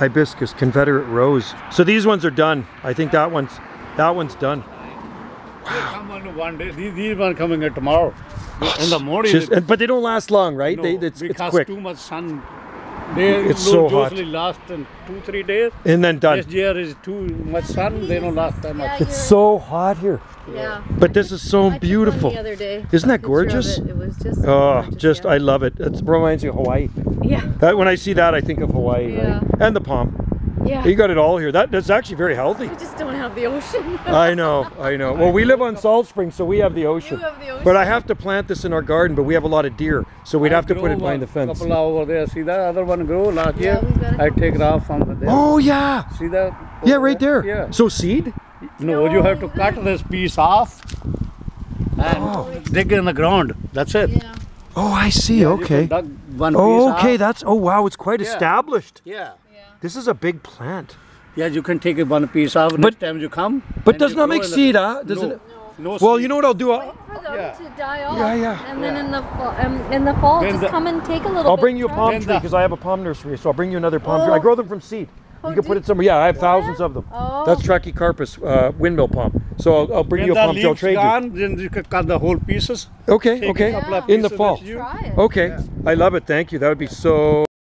hibiscus, Confederate rose. So these ones are done. I think that one's done. Come on one day. These ones coming tomorrow. In the morning. But they don't last long, right? No, It's because quick. too much sun. They It's so hot. usually last in 2-3 days. And then done. This year is too much sun. They don't last that much. It's so hot here. Yeah. But this is so I took one beautiful. the other day. Isn't that Picture of gorgeous? It was just Oh, gorgeous, yeah. I love it. It reminds me of Hawaii. Yeah. That when I see that, I think of Hawaii, Yeah. right? And the palm. Yeah. You got it all here. That's actually very healthy. We just don't have the ocean. I know. Well, we live on Salt Springs, so we have the ocean. You have the ocean. But I have to plant this in our garden, but we have a lot of deer, so we'd have to put it behind the fence. Couple over there. See that other one grow last Yeah, year? we've got a I couple. take it off from there. Oh, yeah. See that? Yeah, over right there. Yeah. So seed? No, you have to cut this piece off and dig in the ground. That's it. Yeah. Oh, I see. Yeah, you Okay. can dug one Oh, piece okay. off. That's, oh, wow. It's quite Yeah. established. Yeah. This is a big plant. Yeah, you can take it one piece off next time you come. But and does you not grow make in the- seed, huh? Does no, it? no Well, seed. you know what I'll do? Wait for them Yeah. to die off. Yeah, yeah. And then in the fall, Then just the- come and take a little I'll bit. bring you a try. palm Then tree the- because I have a palm nursery, so I'll bring you another palm tree. Oh. I grow them from seed. Oh, You can put do it somewhere. Yeah, I have thousands of them. Oh. That's Trachycarpus windmill palm. So I'll bring When you a the palm tree. I'll leaves trade you. gone, then you can cut the whole pieces. Okay, Take a okay. couple of In the pieces fall. that you- Try it. Okay, I love it. Thank you. That would be so.